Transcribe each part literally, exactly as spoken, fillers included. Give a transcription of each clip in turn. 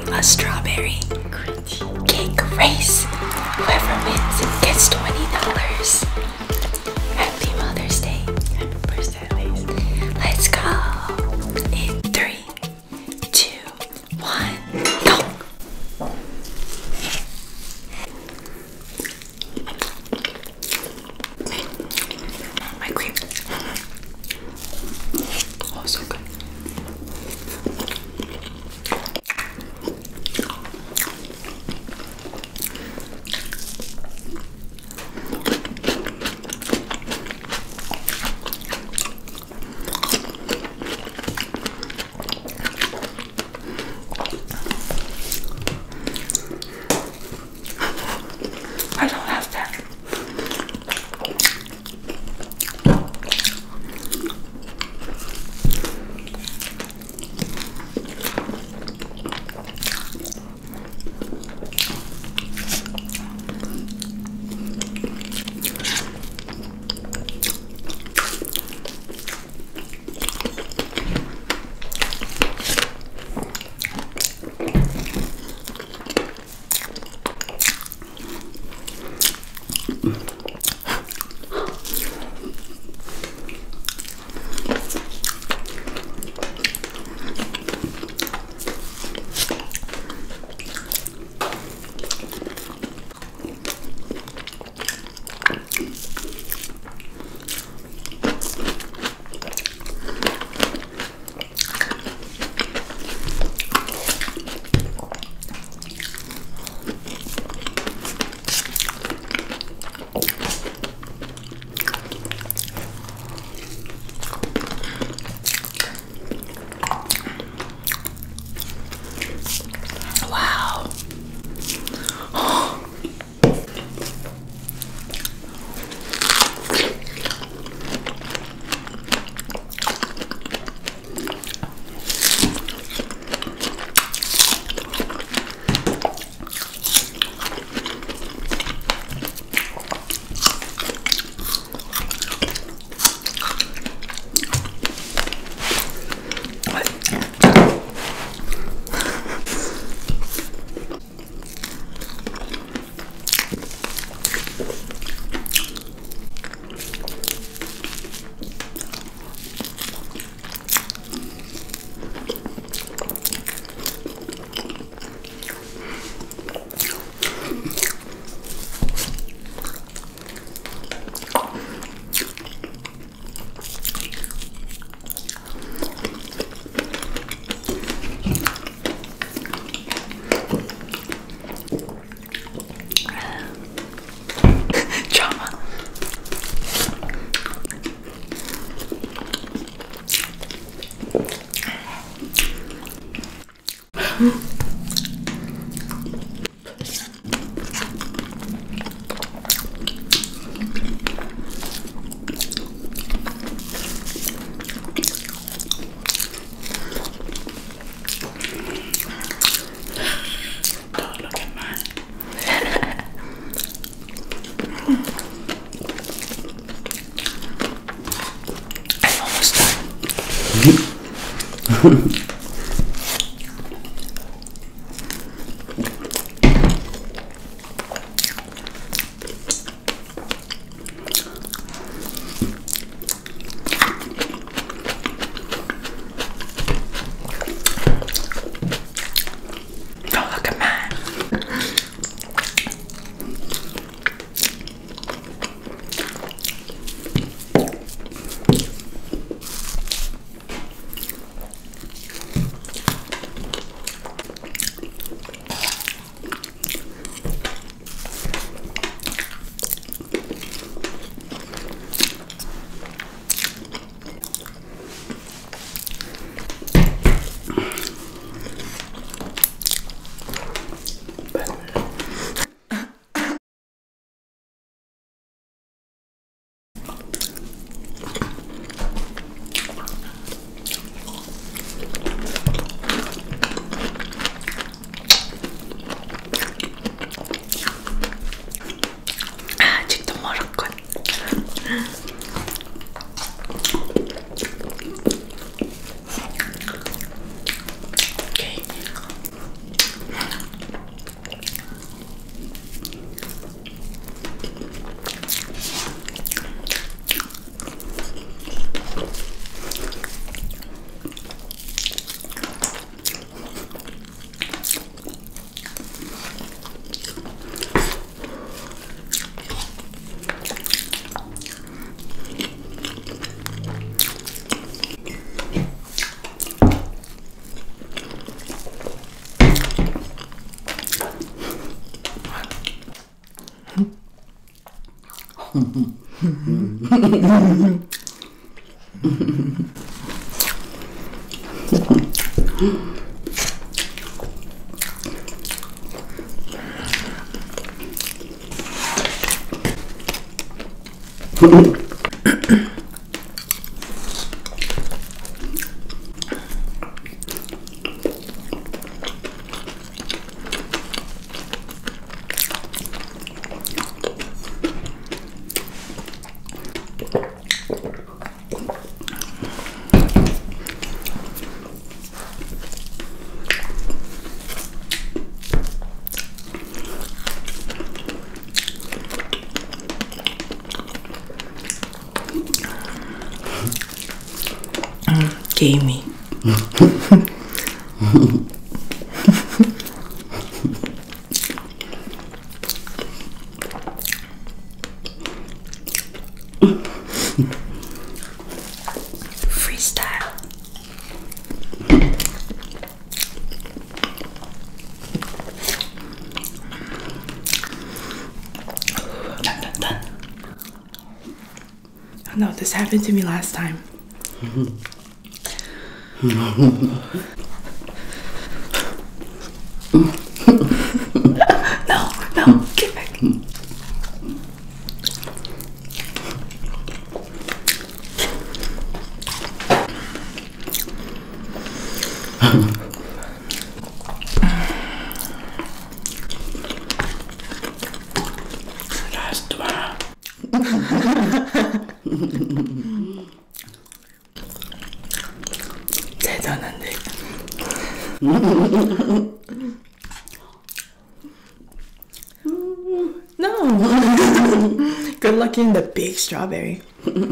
a strawberry cake race. Whoever wins gets twenty dollars. Happy Mother's Day. Happy birthday, Liz. Let's go. In three, two, one, go. My cream. Oh, so good. I don't have that. Gamey. Freestyle. Dun, dun, dun. Oh no, this happened to me last time. No, no, get back. Raz, dwa. 대단한데. No. Good luck in the big strawberry.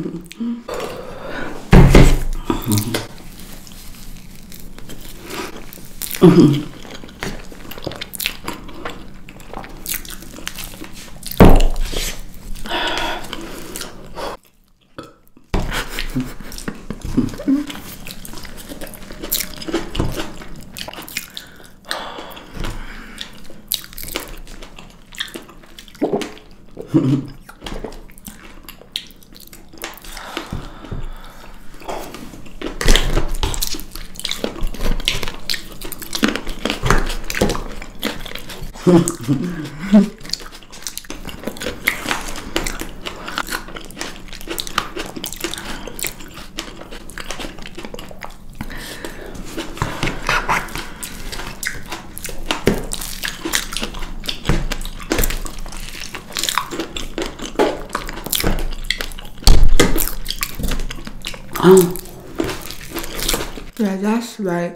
Yeah, that's right.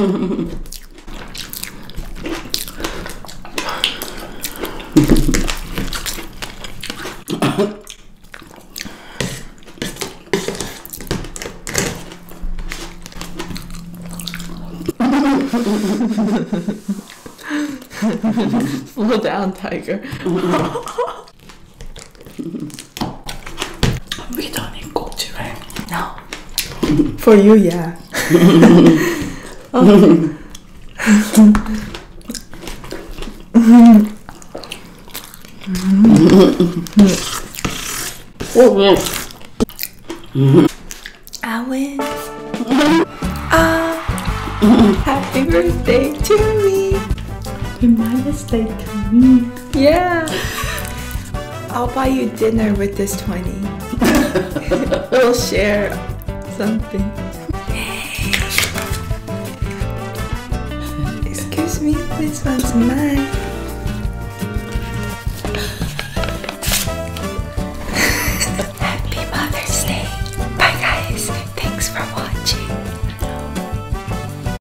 Slow down, tiger. We don't need culture, right? No. For you, yeah. Oh. I win. Ah, happy birthday to me. Happy birthday to me. Yeah. I'll buy you dinner with this twenty. We'll share something. Excuse me, this one's mine.